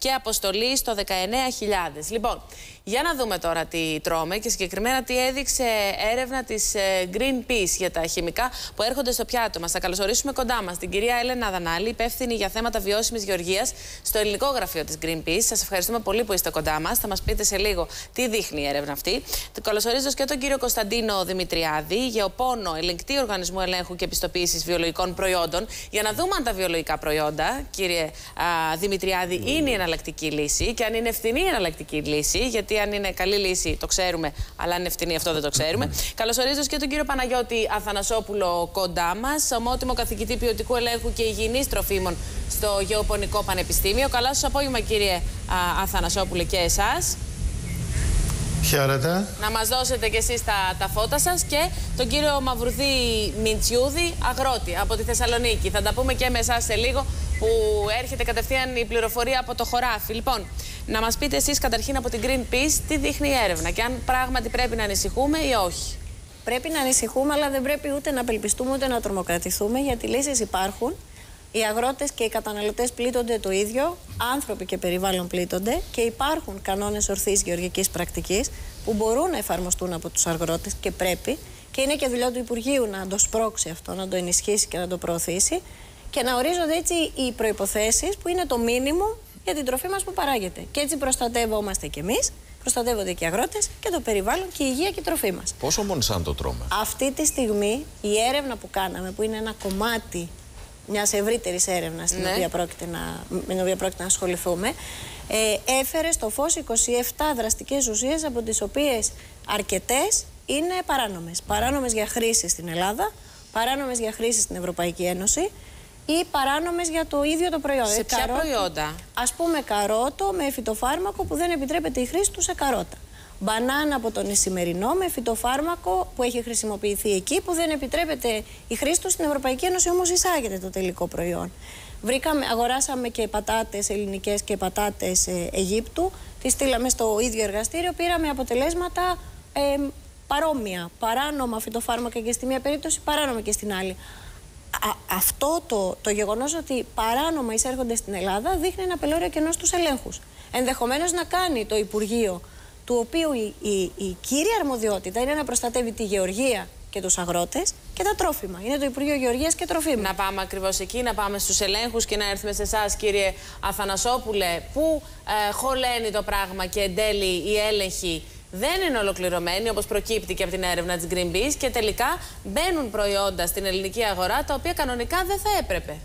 και αποστολή στο 19.000. Λοιπόν, για να δούμε τώρα τι τρώμε και συγκεκριμένα τι έδειξε έρευνα της Greenpeace για τα χημικά που έρχονται στο πιάτο μας. Θα καλωσορίσουμε κοντά μας την κυρία Έλενα Δανάλη, υπεύθυνη για θέματα βιώσιμης γεωργίας στο ελληνικό γραφείο της Greenpeace. Σας ευχαριστούμε πολύ που είστε κοντά μας. Θα μας πείτε σε λίγο τι δείχνει η έρευνα αυτή. Καλωσορίζοντας και τον κύριο Κωνσταντίνο Δημητριάδη, γεωπόνο ελεγκτή Οργανισμού Ελέγχου και Επιστοποίησης Βιολογικών Προϊόντων, για να δούμε αν τα βιολογικά προϊόντα, κύριε Δημητριάδη, είναι η εναλλακτική λύση και αν είναι ευθυνή η εναλλακτική λύση. Γιατί αν είναι καλή λύση το ξέρουμε, αλλά αν είναι ευθυνή αυτό δεν το ξέρουμε. Καλωσορίζοντας και τον κύριο Παναγιώτη Αθανασόπουλο κοντά μας, ομότιμο καθηγητή ποιοτικού ελέγχου και υγιεινής τροφίμων στο Γεωπονικό Πανεπιστήμιο. Καλά σας απόγευμα, κύριε Αθανασόπουλε, και εσάς. Χαίρετε. Να μας δώσετε κι εσείς τα φώτα σας και τον κύριο Μαυρουδή Μιντσιούδη, αγρότη από τη Θεσσαλονίκη. Θα τα πούμε και με εσάς σε λίγο, που έρχεται κατευθείαν η πληροφορία από το χωράφι. Λοιπόν, να μας πείτε εσείς καταρχήν από την Greenpeace τι δείχνει η έρευνα και αν πράγματι πρέπει να ανησυχούμε ή όχι. Πρέπει να ανησυχούμε, αλλά δεν πρέπει ούτε να απελπιστούμε ούτε να τρομοκρατηθούμε, γιατί λύσεις υπάρχουν. Οι αγρότες και οι καταναλωτές πλήττονται το ίδιο, άνθρωποι και περιβάλλον πλήττονται και υπάρχουν κανόνες ορθής γεωργικής πρακτικής που μπορούν να εφαρμοστούν από τους αγρότες και πρέπει, και είναι και δουλειά του Υπουργείου να το σπρώξει αυτό, να το ενισχύσει και να το προωθήσει και να ορίζονται έτσι οι προϋποθέσεις που είναι το μήνυμο για την τροφή μας που παράγεται. Και έτσι προστατεύομαστε κι εμείς, προστατεύονται και οι αγρότες και το περιβάλλον και η υγεία και η τροφή μας. Πόσο μόνοι σαν το τρώμε? Αυτή τη στιγμή η έρευνα που κάναμε, που είναι ένα κομμάτι μιας ευρύτερης έρευνας με την οποία πρόκειται να ασχοληθούμε, έφερε στο φως 27 δραστικές ουσίες, από τις οποίες αρκετές είναι παράνομες. Παράνομες για χρήση στην Ελλάδα, παράνομες για χρήση στην Ευρωπαϊκή Ένωση ή παράνομες για το ίδιο το προϊόν. Σε ποια προϊόντα? Ας πούμε καρότο με φυτοφάρμακο που δεν επιτρέπεται η χρήση του σε καρότα. Μπανάνα από τον Ισημερινό με φυτοφάρμακο που έχει χρησιμοποιηθεί εκεί, που δεν επιτρέπεται η χρήση του στην Ευρωπαϊκή Ένωση, όμως εισάγεται το τελικό προϊόν. Αγοράσαμε και πατάτες ελληνικές και πατάτες Αιγύπτου, τις στείλαμε στο ίδιο εργαστήριο, πήραμε αποτελέσματα παρόμοια. Παράνομα φυτοφάρμακα και στη μία περίπτωση, παράνομα και στην άλλη. Αυτό το γεγονός ότι παράνομα εισέρχονται στην Ελλάδα δείχνει ένα πελώριο κενό στους ελέγχους. Ενδεχομένως να κάνει το Υπουργείο, του οποίου η κύρια αρμοδιότητα είναι να προστατεύει τη γεωργία και τους αγρότες και τα τρόφιμα. Είναι το Υπουργείο Γεωργίας και Τροφίμων. Να πάμε ακριβώς εκεί, να πάμε στους ελέγχους και να έρθουμε σε εσάς, κύριε Αθανασόπουλε. Πού χωλαίνει το πράγμα και εν τέλει οι έλεγχοι δεν είναι ολοκληρωμένοι, όπως προκύπτει και από την έρευνα της Greenpeace, και τελικά μπαίνουν προϊόντα στην ελληνική αγορά τα οποία κανονικά δεν θα έπρεπε?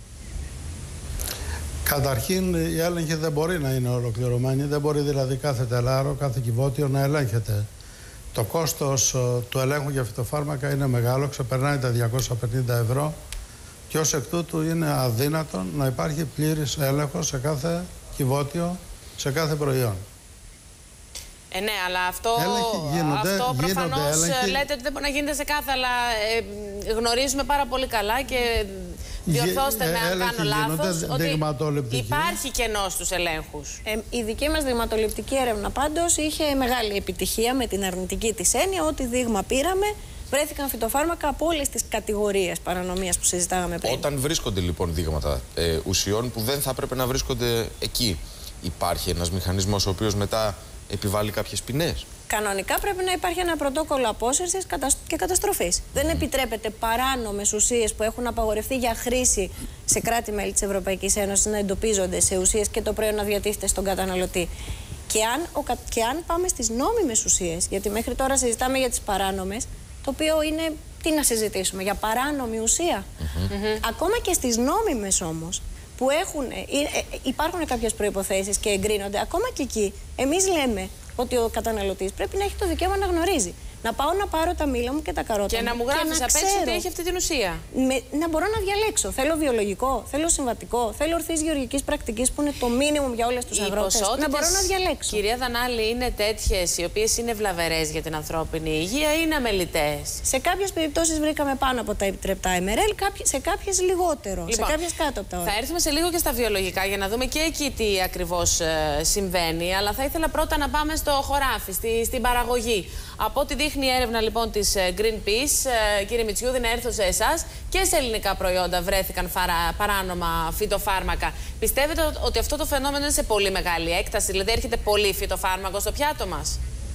Καταρχήν, η έλεγχη δεν μπορεί να είναι ολοκληρωμένη. Δεν μπορεί δηλαδή κάθε τελάρο, κάθε κυβότιο να ελέγχεται. Το κόστος του ελέγχου για φυτοφάρμακα είναι μεγάλο, ξεπερνάει τα 250 ευρώ και ως εκ τούτου είναι αδύνατο να υπάρχει πλήρης έλεγχος σε κάθε κυβότιο, σε κάθε προϊόν. Ναι, αλλά αυτό προφανώς λέτε ότι δεν μπορεί να γίνεται σε κάθε, αλλά γνωρίζουμε πάρα πολύ καλά και διορθώστε με αν κάνω λάθος, ότι υπάρχει κενό στους ελέγχους. Η δική μας δειγματοληπτική έρευνα πάντως είχε μεγάλη επιτυχία, με την αρνητική της έννοια ότι δείγμα πήραμε, βρέθηκαν φυτοφάρμακα από όλες τις κατηγορίες παρανομίας που συζητάγαμε πριν. Όταν βρίσκονται λοιπόν δείγματα ουσιών που δεν θα έπρεπε να βρίσκονται εκεί, υπάρχει ένας μηχανισμός ο οποίος μετά επιβάλλει κάποιες ποινές? Κανονικά πρέπει να υπάρχει ένα πρωτόκολλο απόσυρσης και καταστροφής. Δεν επιτρέπεται παράνομες ουσίες που έχουν απαγορευτεί για χρήση σε κράτη-μέλη της Ευρωπαϊκής Ένωσης να εντοπίζονται σε ουσίες και το προϊόν να διατίθεται στον καταναλωτή. Και αν πάμε στις νόμιμες ουσίες, γιατί μέχρι τώρα συζητάμε για τις παράνομες, το οποίο είναι, τι να συζητήσουμε, για παράνομη ουσία. Ακόμα και στις νόμιμες όμως, που υπάρχουν κάποιες προϋποθέσεις και εγκρίνονται, ακόμα και εκεί, εμείς λέμε ότι ο καταναλωτής πρέπει να έχει το δικαίωμα να γνωρίζει. Να πάω να πάρω τα μήλα μου και τα καρότα και μου να μου γράφεις απ' έξω ότι έχει αυτή την ουσία. Να μπορώ να διαλέξω. Θέλω βιολογικό, θέλω συμβατικό, θέλω ορθής γεωργικής πρακτικής που είναι το μίνιμουμ για όλες τους αγρότες. Να μπορώ να διαλέξω. Κυρία Δανάλη, είναι τέτοιες οι οποίες είναι βλαβερές για την ανθρώπινη υγεία ή είναι αμεληταίες? Σε κάποιες περιπτώσεις βρήκαμε πάνω από τα επιτρεπτά mRL, σε κάποιες λιγότερο, σε κάποιες κάτω από τα όρια. Θα έρθουμε σε λίγο και στα βιολογικά για να δούμε και εκεί τι ακριβώς συμβαίνει. Αλλά θα ήθελα πρώτα να πάμε στο χωράφι, στην παραγωγή. Από ό,τι δείχνει δείχνει η έρευνα λοιπόν της Greenpeace, κύριε Μητσιούδη, να έρθω σε εσάς, και σε ελληνικά προϊόντα βρέθηκαν παράνομα φυτοφάρμακα. Πιστεύετε ότι αυτό το φαινόμενο είναι σε πολύ μεγάλη έκταση, δηλαδή έρχεται πολύ φυτοφάρμακο στο πιάτο μας?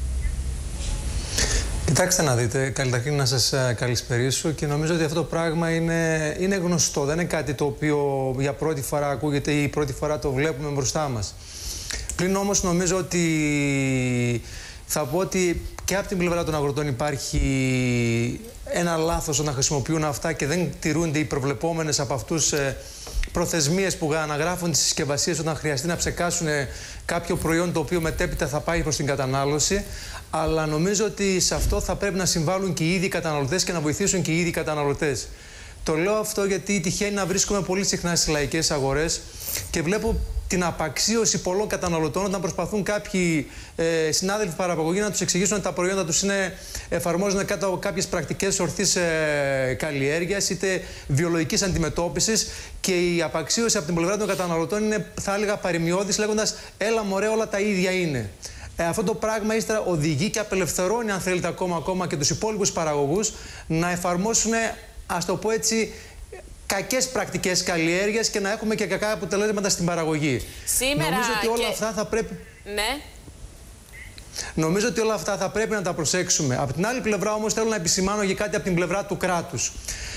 Κοιτάξτε να δείτε, καταρχήν να σας καλησπερίσω, και νομίζω ότι αυτό το πράγμα είναι γνωστό. Δεν είναι κάτι το οποίο για πρώτη φορά ακούγεται ή πρώτη φορά το βλέπουμε μπροστά μας. Πλην όμως νομίζω ότι θα πω ότι και από την πλευρά των αγροτών υπάρχει ένα λάθος όταν χρησιμοποιούν αυτά και δεν τηρούνται οι προβλεπόμενες από αυτούς προθεσμίες που αναγράφουν τις συσκευασίες όταν χρειαστεί να ψεκάσουν κάποιο προϊόν το οποίο μετέπειτα θα πάει προς την κατανάλωση. Αλλά νομίζω ότι σε αυτό θα πρέπει να συμβάλλουν και οι ίδιοι καταναλωτές και να βοηθήσουν και οι ίδιοι καταναλωτές. Το λέω αυτό γιατί τυχαίνει να βρίσκομαι πολύ συχνά στις λαϊκές αγορές και βλέπω την απαξίωση πολλών καταναλωτών όταν προσπαθούν κάποιοι συνάδελφοι παραγωγοί να τους εξηγήσουν ότι τα προϊόντα τους εφαρμόζουν κάτω από κάποιες πρακτικές ορθής καλλιέργειας είτε βιολογικής αντιμετώπισης, και η απαξίωση από την πλευρά των καταναλωτών είναι, θα έλεγα, παρημιώδης, λέγοντας «έλα μωρέ, όλα τα ίδια είναι». Αυτό το πράγμα ύστερα οδηγεί και απελευθερώνει, αν θέλετε, ακόμα και τους υπόλοιπους παραγωγούς να εφαρμόσουν, ας το πω έτσι, κακές πρακτικές καλλιέργειας και να έχουμε και κακά αποτελέσματα στην παραγωγή. Σήμερα νομίζω ότι όλα αυτά θα πρέπει... Ναι. Νομίζω ότι όλα αυτά θα πρέπει να τα προσέξουμε. Από την άλλη πλευρά όμως θέλω να επισημάνω για κάτι από την πλευρά του κράτους.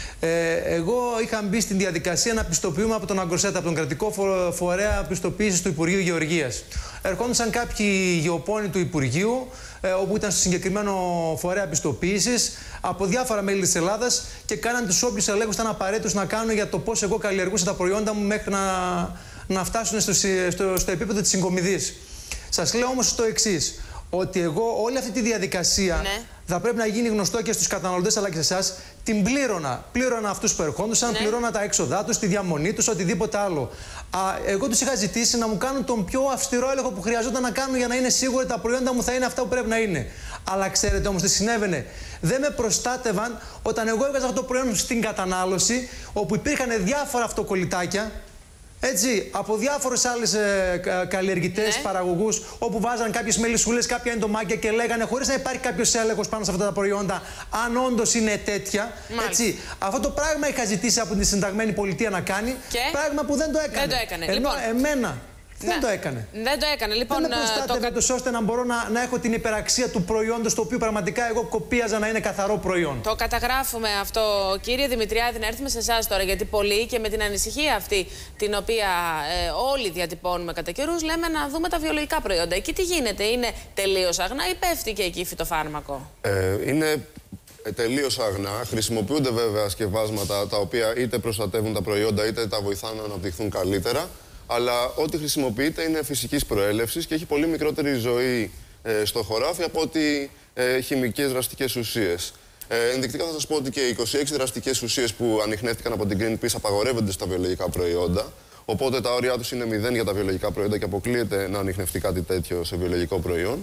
Εγώ είχα μπει στην διαδικασία να πιστοποιούμε από τον Αγκροσέτα, από τον κρατικό φορέα πιστοποίησης του Υπουργείου Γεωργίας. Ερχόντουσαν κάποιοι γεωπόνοι του Υπουργείου, όπου ήταν στο συγκεκριμένο φορέα πιστοποίησης, από διάφορα μέλη της Ελλάδας, και κάναν τους όποιους ελέγχους ήταν απαραίτητους να κάνουν για το πώς εγώ καλλιεργούσα τα προϊόντα μου μέχρι να φτάσουν στο επίπεδο της συγκομιδής. Σας λέω όμως το εξής, ότι εγώ όλη αυτή τη διαδικασία θα πρέπει να γίνει γνωστό και στους καταναλωτές αλλά και σε εσάς. Την πλήρωνα. Πλήρωνα αυτούς που ερχόντουσαν, πλήρωνα τα έξοδά τους, τη διαμονή τους, οτιδήποτε άλλο. Εγώ τους είχα ζητήσει να μου κάνουν τον πιο αυστηρό έλεγχο που χρειαζόταν να κάνουν για να είναι σίγουροι ότι τα προϊόντα μου θα είναι αυτά που πρέπει να είναι. Αλλά ξέρετε όμως τι συνέβαινε? Δεν με προστάτευαν όταν εγώ έβγαζα αυτό το προϊόν στην κατανάλωση, όπου υπήρχαν διάφορα αυτοκολλητάκια. Έτσι, από διάφορες άλλες καλλιεργητές, παραγωγούς, όπου βάζαν κάποιες μελισσούλες, κάποια εντομάκια και λέγανε, χωρίς να υπάρχει κάποιος έλεγχος πάνω σε αυτά τα προϊόντα, αν όντως είναι τέτοια. Έτσι, αυτό το πράγμα είχα ζητήσει από τη συνταγμένη πολιτεία να κάνει, πράγμα που δεν το έκανε. Δεν το έκανε. Ενώ εμένα δεν το έκανε. Δεν το έκανε. Λοιπόν, δεν με προστάτευε ώστε να μπορώ να έχω την υπεραξία του προϊόντος, το οποίο πραγματικά εγώ κοπίαζα να είναι καθαρό προϊόν. Το καταγράφουμε αυτό, κύριε Δημητριάδη. Να έρθουμε σε εσάς τώρα, γιατί πολλοί, και με την ανησυχία αυτή την οποία όλοι διατυπώνουμε κατά καιρούς, λέμε να δούμε τα βιολογικά προϊόντα. Εκεί τι γίνεται? Είναι τελείως αγνά ή πέφτει και εκεί φυτοφάρμακο? Είναι τελείως αγνά. Χρησιμοποιούνται βέβαια σκευάσματα τα οποία είτε προστατεύουν τα προϊόντα είτε τα βοηθάνε να αναπτυχθούν καλύτερα. Αλλά ό,τι χρησιμοποιείται είναι φυσικής προέλευσης και έχει πολύ μικρότερη ζωή στο χωράφι από ότι χημικές δραστικές ουσίες. Ενδεικτικά θα σας πω ότι και οι 26 δραστικές ουσίες που ανιχνεύτηκαν από την Greenpeace απαγορεύονται στα βιολογικά προϊόντα. Οπότε τα όρια τους είναι 0 για τα βιολογικά προϊόντα και αποκλείεται να ανιχνευτεί κάτι τέτοιο σε βιολογικό προϊόν.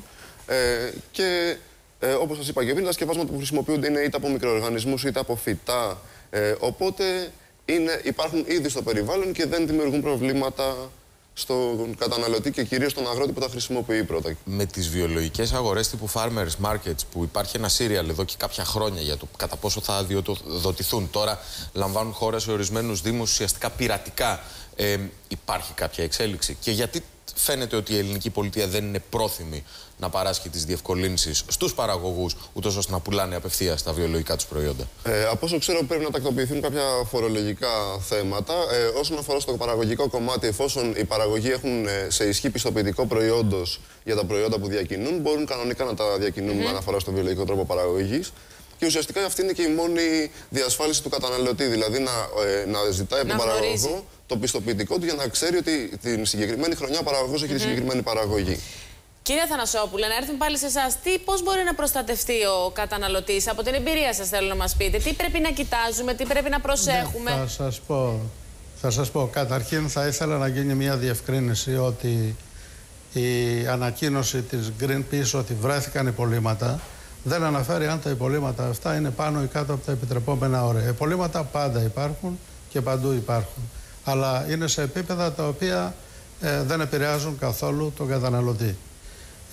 Όπως σας είπα και πριν, τα σκευάσματα που χρησιμοποιούνται είναι είτε από μικροοργανισμούς είτε από φυτά. Οπότε υπάρχουν ήδη στο περιβάλλον και δεν δημιουργούν προβλήματα στον καταναλωτή και κυρίως στον αγρότη που τα χρησιμοποιεί πρώτα. Με τις βιολογικές αγορές τύπου farmers markets, που υπάρχει ένα σύριαλ εδώ και κάποια χρόνια για το κατά πόσο θα αδειοδοτηθούν, τώρα λαμβάνουν χώρα σε ορισμένους δήμους ουσιαστικά πειρατικά, υπάρχει κάποια εξέλιξη? Και γιατί φαίνεται ότι η ελληνική πολιτεία δεν είναι πρόθυμη να παράσχει τις διευκολύνσεις στους παραγωγούς, ούτως ώστε να πουλάνε απευθείας τα βιολογικά τους προϊόντα? Από όσο ξέρω, πρέπει να τακτοποιηθούν κάποια φορολογικά θέματα. Όσον αφορά στο παραγωγικό κομμάτι, εφόσον οι παραγωγοί έχουν σε ισχύ πιστοποιητικό προϊόντος για τα προϊόντα που διακινούν, μπορούν κανονικά να τα διακινούν με αναφορά στο βιολογικό τρόπο παραγωγής. Και ουσιαστικά αυτή είναι και η μόνη διασφάλιση του καταναλωτή. Δηλαδή να ζητάει από τον παραγωγό το πιστοποιητικό του για να ξέρει ότι την συγκεκριμένη χρονιά ο παραγωγός έχει τη συγκεκριμένη παραγωγή. Κύριε Αθανασόπουλε, να έρθουμε πάλι σε εσάς. Πώς μπορεί να προστατευτεί ο καταναλωτής? Από την εμπειρία σας θέλω να μας πείτε. Τι πρέπει να κοιτάζουμε, τι πρέπει να προσέχουμε? Ναι, θα σας πω. Καταρχήν θα ήθελα να γίνει μια διευκρίνηση ότι η ανακοίνωση της Greenpeace ότι βρέθηκαν υπολείμματα δεν αναφέρει αν τα υπολείμματα αυτά είναι πάνω ή κάτω από τα επιτρεπόμενα όρια. Υπολείμματα πάντα υπάρχουν και παντού υπάρχουν. Αλλά είναι σε επίπεδα τα οποία δεν επηρεάζουν καθόλου τον καταναλωτή.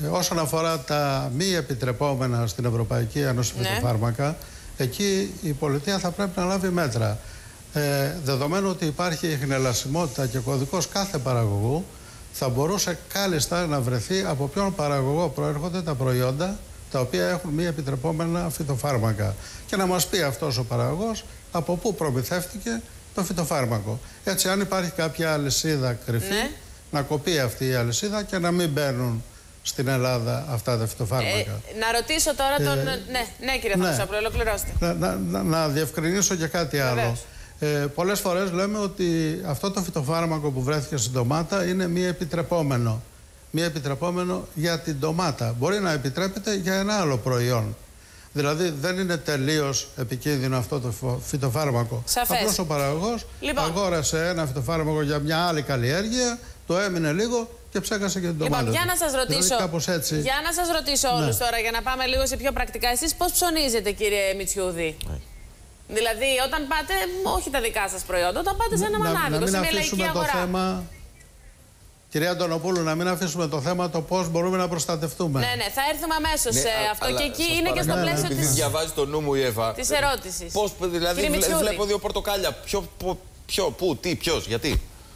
Όσον αφορά τα μη επιτρεπόμενα στην Ευρωπαϊκή Ένωση φυτοφάρμακα, εκεί η πολιτεία θα πρέπει να λάβει μέτρα. Δεδομένου ότι υπάρχει η χνηλασιμότητα και κωδικός κάθε παραγωγού, θα μπορούσε κάλλιστα να βρεθεί από ποιον παραγωγό προέρχονται τα προϊόντα τα οποία έχουν μη επιτρεπόμενα φυτοφάρμακα. Και να μας πει αυτός ο παραγωγός από πού προμηθεύτηκε το φυτοφάρμακο. Έτσι, αν υπάρχει κάποια αλυσίδα κρυφή, να κοπεί αυτή η αλυσίδα και να μην μπαίνουν στην Ελλάδα αυτά τα φυτοφάρμακα. Να ρωτήσω τώρα τον... Ναι, κύριε Θανασόπουλο, ολοκληρώστε. Να διευκρινίσω και κάτι άλλο. Πολλές φορές λέμε ότι αυτό το φυτοφάρμακο που βρέθηκε στην ντομάτα είναι μη επιτρεπόμενο. Μη επιτρεπόμενο για την ντομάτα. Μπορεί να επιτρέπεται για ένα άλλο προϊόν. Δηλαδή δεν είναι τελείως επικίνδυνο αυτό το φυτοφάρμακο. Σαφές. Απλώς ο παραγωγός αγόρασε ένα φυτοφάρμακο για μια άλλη καλλιέργεια, το έμεινε λίγο και ψέκασε και την ντομάτα. Για να σας ρωτήσω, έτσι. για να σας ρωτήσω όλους τώρα, για να πάμε λίγο σε πιο πρακτικά. Εσείς πώς ψωνίζετε, κύριε Μητσιούδη? Δηλαδή, όταν πάτε, όχι τα δικά σας προϊόντα, όταν πάτε σε ένα μανάδικο, σε μια λαϊκή αγορά. Κυρία Αντωνοπούλου, να μην αφήσουμε το θέμα το πώς μπορούμε να προστατευτούμε. Ναι, θα έρθουμε αμέσως σε αυτό και εκεί είναι και στο πλαίσιο της. Επειδή διαβάζει το νου μου η Εύα. Της ερώτησης. Πώς, δηλαδή, βλέπω δύο πορτοκάλια. Πού, τι, ποιος, γιατί?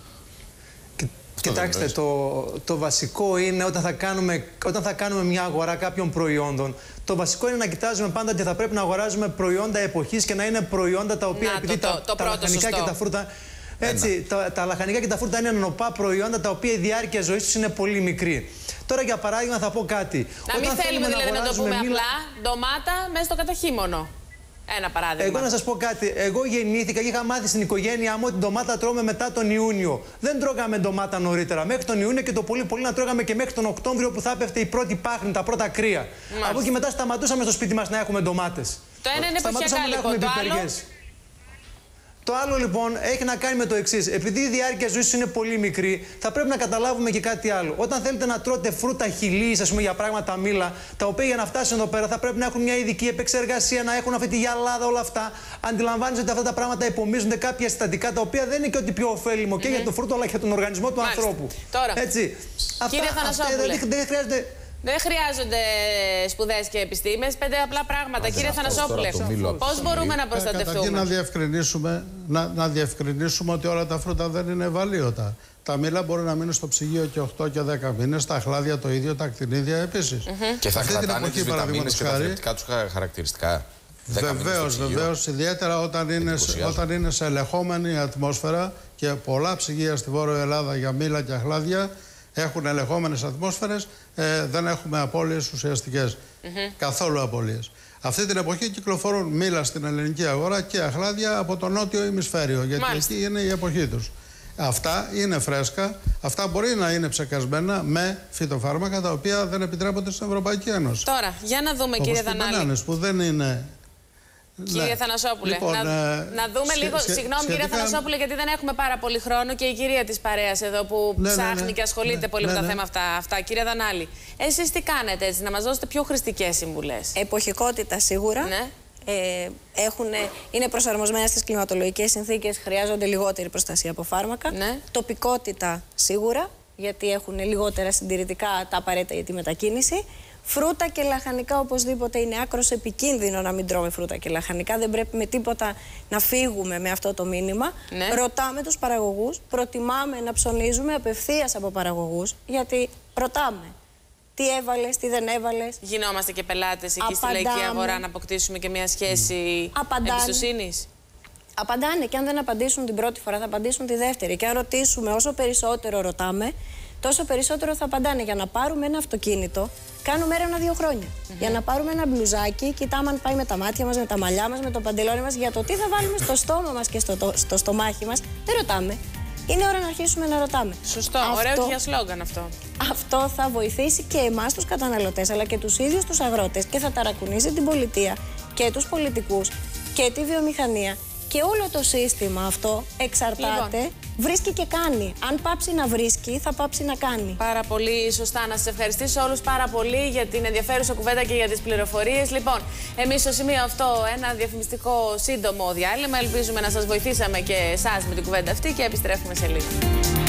Κοιτάξτε, το βασικό είναι όταν θα κάνουμε μια αγορά κάποιων προϊόντων, το βασικό είναι να κοιτάζουμε πάντα ότι θα πρέπει να αγοράζουμε προϊόντα εποχής και να είναι προϊόντα τα οποία, επειδή τα λαχανικά και τα φρούτα. Έτσι, τα λαχανικά και τα φρούτα είναι νοπά προϊόντα τα οποία η διάρκεια ζωής τους είναι πολύ μικρή. Τώρα, για παράδειγμα, θα πω κάτι. Να μην θέλουμε δηλαδή να το πούμε απλά, ντομάτα μέσα στο καταχύμωνο. Ένα παράδειγμα. Εγώ να σας πω κάτι. Εγώ γεννήθηκα και είχα μάθει στην οικογένειά μου ότι ντομάτα τρώμε μετά τον Ιούνιο. Δεν τρώγαμε ντομάτα νωρίτερα. Μέχρι τον Ιούνιο και το πολύ να τρώγαμε και μέχρι τον Οκτώβριο που θα έπεφτε η πρώτη πάχνη, τα πρώτα κρύα. Από εκεί μετά σταματούσαμε στο σπίτι μας να έχουμε ντομάτες. Το ένα είναι εποχιακά λοιπόν. Το άλλο. Το άλλο λοιπόν έχει να κάνει με το εξής. Επειδή η διάρκεια ζωής είναι πολύ μικρή, θα πρέπει να καταλάβουμε και κάτι άλλο. Όταν θέλετε να τρώτε φρούτα χυλής, ας πούμε, για πράγματα μήλα, τα οποία για να φτάσουν εδώ πέρα θα πρέπει να έχουν μια ειδική επεξεργασία, να έχουν αυτή τη γυαλάδα, όλα αυτά. Αντιλαμβάνεστε ότι αυτά τα πράγματα υπομίζονται κάποια συστατικά τα οποία δεν είναι και ότι πιο ωφέλιμο και για το φρούτο αλλά και για τον οργανισμό του ανθρώπου. Τώρα, έτσι. Κύριε Θανασόπουλε, δεν χρειάζεται. Δεν χρειάζονται σπουδές και επιστήμες, 5 απλά πράγματα. Κύριε Θανασόπουλε, πώς μπορούμε να προστατευτούμε? Καταρχήν να διευκρινίσουμε ότι όλα τα φρούτα δεν είναι ευαλείωτα. Τα μήλα μπορεί να μείνουν στο ψυγείο και 8 και 10 μήνες, τα αχλάδια το ίδιο, τα ακτινίδια επίσης. Και θα κρατάνε τις βιταμίνες και τα θρεπτικά τους χαρακτηριστικά. Βεβαίως, ιδιαίτερα όταν είναι σε ελεγχόμενη ατμόσφαιρα και πολλά ψυγεία στη Βόρεια Ελλάδα για μήλα και αχλάδια έχουν ελεγχόμενες ατμόσφαιρες, δεν έχουμε απώλειες ουσιαστικές. Καθόλου απώλειες. Αυτή την εποχή κυκλοφορούν μήλα στην ελληνική αγορά και αχλάδια από το νότιο ημισφαίριο, γιατί εκεί είναι η εποχή τους. Αυτά είναι φρέσκα, αυτά μπορεί να είναι ψεκασμένα με φυτοφάρμακα τα οποία δεν επιτρέπονται στην Ευρωπαϊκή Ένωση. Τώρα, για να δούμε, κύριε Δανάλη. Που δεν είναι... Κύριε Θανασόπουλε, λοιπόν, να δούμε λίγο. Συγγνώμη, κύριε Θανασόπουλε, γιατί δεν έχουμε πάρα πολύ χρόνο και η κυρία της παρέας εδώ που ψάχνει και ασχολείται πολύ με τα θέματα αυτά. Κύριε Δανάλη, εσείς τι κάνετε έτσι, να μας δώσετε πιο χρηστικές συμβουλές? Εποχικότητα σίγουρα. Ναι. Είναι προσαρμοσμένα στις κλιματολογικές συνθήκες, χρειάζονται λιγότερη προστασία από φάρμακα. Ναι. Τοπικότητα σίγουρα, γιατί έχουν λιγότερα συντηρητικά τα απαραίτητα για τη μετακίνηση. Φρούτα και λαχανικά οπωσδήποτε είναι άκρος επικίνδυνο να μην τρώμε φρούτα και λαχανικά. Δεν πρέπει με τίποτα να φύγουμε με αυτό το μήνυμα. Ναι. Ρωτάμε τους παραγωγούς, προτιμάμε να ψωνίζουμε απευθείας από παραγωγούς, γιατί ρωτάμε. Τι έβαλες, τι δεν έβαλες. Γινόμαστε και πελάτες εκεί στη λαϊκή αγορά να αποκτήσουμε και μια σχέση εμπιστοσύνης? Απαντάνε, και αν δεν απαντήσουν την πρώτη φορά θα απαντήσουν τη δεύτερη. Και αν ρωτήσουμε, όσο περισσότερο ρωτάμε, τόσο περισσότερο θα απαντάνε. Για να πάρουμε ένα αυτοκίνητο, κάνουμε έρευνα 2 χρόνια. Για να πάρουμε ένα μπλουζάκι, κοιτάμε αν πάει με τα μάτια μας, με τα μαλλιά μας, με το παντελόνι μας. Για το τι θα βάλουμε στο στόμα μας και στο στομάχι μας, δεν ρωτάμε. Είναι ώρα να αρχίσουμε να ρωτάμε. Σωστό, ωραίο και για σλόγγαν αυτό. Αυτό θα βοηθήσει και εμάς τους καταναλωτές, αλλά και τους ίδιους τους αγρότες, και θα ταρακουνήσει την πολιτεία και τους πολιτικούς και τη βιομηχανία. Και όλο το σύστημα αυτό εξαρτάται, βρίσκει και κάνει. Αν πάψει να βρίσκει, θα πάψει να κάνει. Πάρα πολύ σωστά. Να σας ευχαριστήσω όλους πάρα πολύ για την ενδιαφέρουσα κουβέντα και για τις πληροφορίες. Λοιπόν, εμείς στο σημείο αυτό ένα διαφημιστικό σύντομο διάλειμμα. Ελπίζουμε να σας βοηθήσαμε και εσάς με την κουβέντα αυτή και επιστρέφουμε σε λίγο.